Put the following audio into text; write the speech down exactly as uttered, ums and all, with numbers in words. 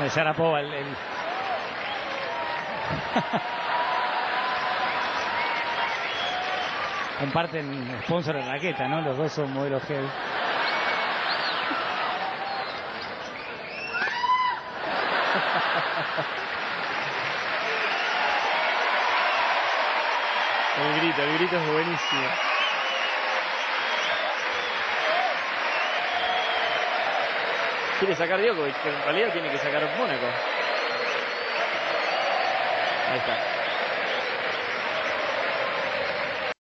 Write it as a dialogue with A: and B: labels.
A: De Sharapova, el... el... Comparten sponsor de raqueta, ¿no? Los dos son modelos heavy.
B: El grito, el grito es buenísimo. Quiere sacar Djokovic, pero en realidad tiene que sacar Mónaco. Ahí está.